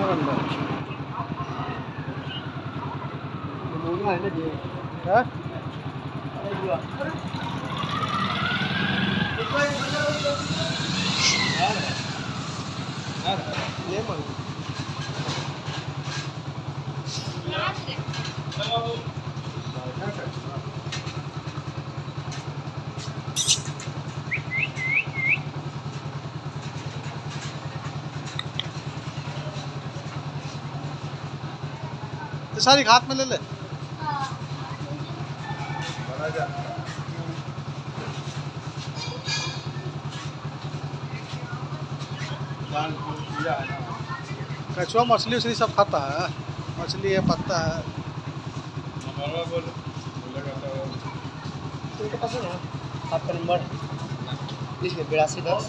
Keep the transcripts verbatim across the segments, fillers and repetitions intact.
तो सारी हाथ में ले ले। कछुआ मछली उछली सब खाता है, मछली है, पत्ता है। आपका नंबर बिरासी दस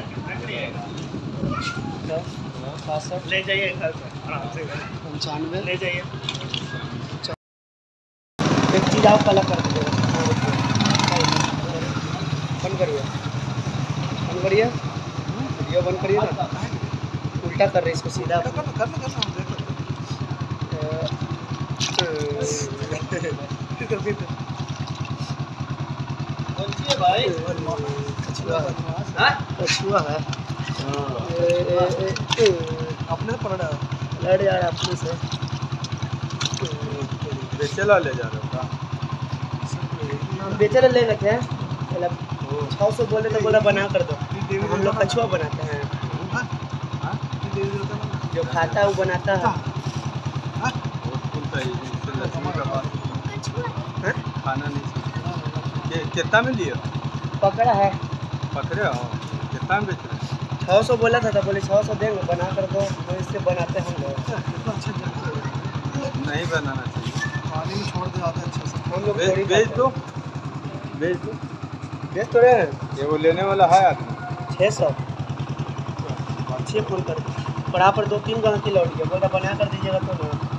बासठ ले जाइए घर पर पंचानवे ले जाइए। एक चीज़ आप कलर कर दीजिएगा, बंद करिए बंद करिए वीडियो बंद करिए ना, उल्टा कर रहे इसको सीधा कर कर कर भाई कछुआ कछुआ है अपने से पकड़ा लड़ यार अपने से बेचेला ले जा रहे हो? बेचेला ले रखे हैं, छः सौ बोले तो बोला बना कर दो। हम लोग कछुआ बनाते हैं, जो खाता है वो बनाता है। खाना नहीं कितना में लिया? पकड़ा है पकड़े हो कितना में बेच रहे? छः सौ बोला था तो बोले छः सौ देंगे बना कर दो, तो इससे बनाते हैं हम लोग। नहीं बनाना चाहिए, पानी में छोड़ दे जाता है अच्छे से। हम लोग बेच दो बेच दो बेच तो रहे हैं। ये वो लेने वाला है आदमी छः सौ छः फोन कर पड़ा पर दो तीन गहकी लौट गया, बोला बना कर दीजिएगा तो ना।